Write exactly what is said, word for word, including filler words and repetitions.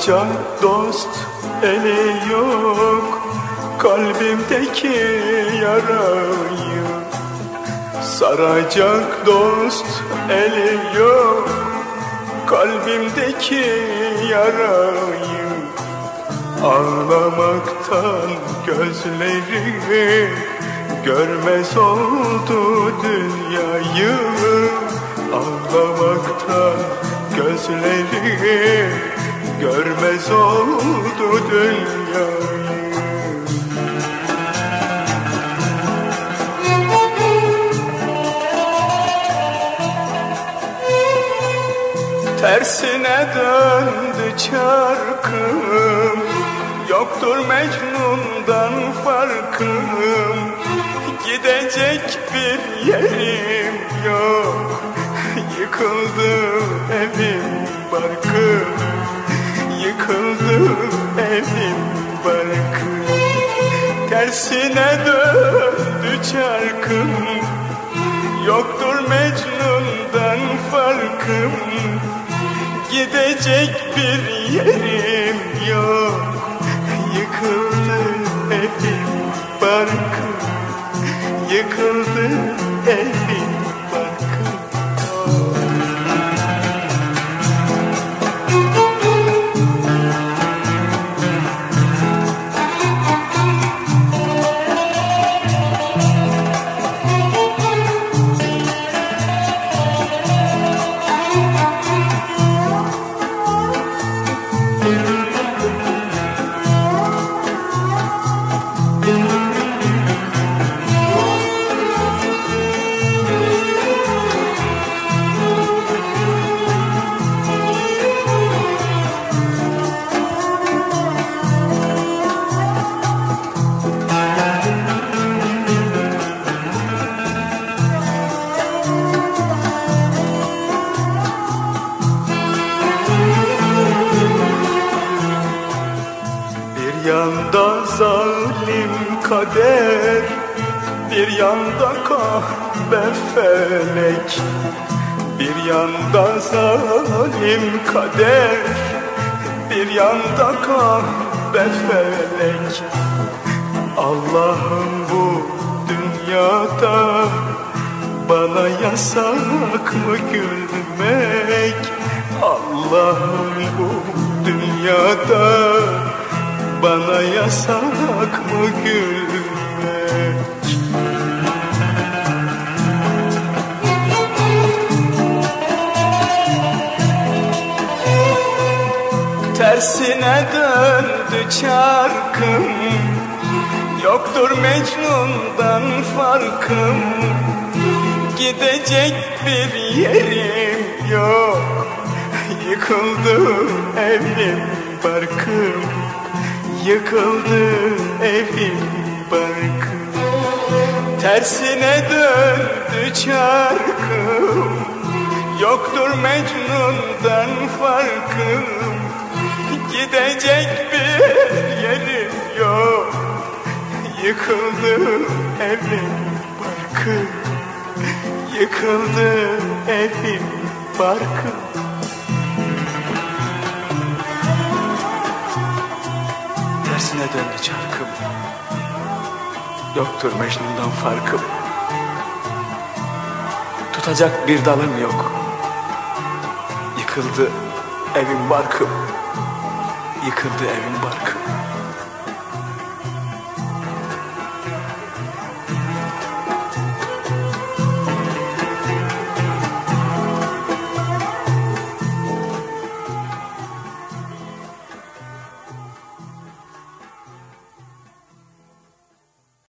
Saracak dost eli yok kalbimdeki yarayı. Saracak dost eli yok kalbimdeki yarayı. Ağlamaktan gözleri görmez oldu dünyayı. Ağlamaktan gözleri görmez oldu dünyayı. Tersine döndü çarkım, yoktur Mecnun'dan farkım. Gidecek bir yerim yok, yıkıldı evim barkım. Yıkıldı evim barkım. Tersine döndü çarkım, yoktur Mecnun'dan farkım. Gidecek bir yerim yok, yıkıldı evim barkım. Yıkıldı evim barkım. Bir yanda zalim kader, bir yanda kahpe felek. Bir yanda zalim kader, bir yanda kahpe felek. Allah'ım bu dünyada bana yasak mı gülmek? Allah'ım bu dünyada bana yasak mı gülmek? Tersine döndü çarkım, yoktur Mecnun'dan farkım. Gidecek bir yerim yok, yıkıldı evim barkım. Yıkıldı evim barkım. Tersine döndü çarkım, yoktur Mecnun'dan farkım. Gidecek bir yerim yok, yıkıldı evim barkım. Yıkıldı evim barkım. Tersine döndü çarkım, yoktur Mecnun'dan farkım. Tutacak bir dalım yok, yıkıldı evim barkım. Yıkıldı evim barkım.